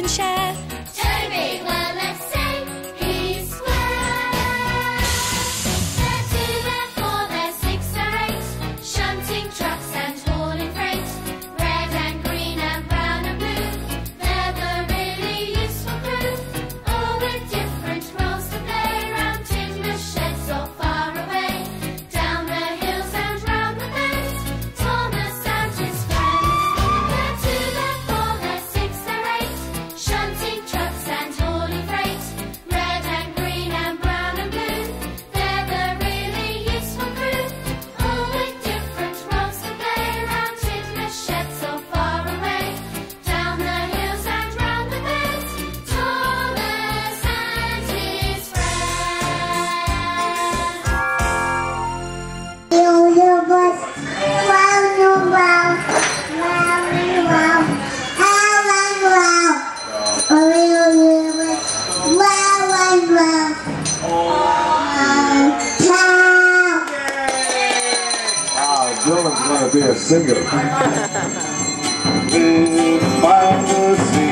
to share. Toby, well, let's say he's square. They're two, they're four, they're six, they're eight, shunting trucks and hauling freight. Red and green and brown and blue, they're the really useful crew. All with different roles to play, round timber sheds or far away, down the hills and round the bends, Thomas and his friends. They're two, they're four, they're six, they're eight, shunting trucks and hauling freight. Red and green and brown and blue, they're the really useful crew. All with different roles to play, round timber sheds or far away, down the hills and round the bends, Thomas and his Wow, Dylan's going to be a singer. Live by the sea.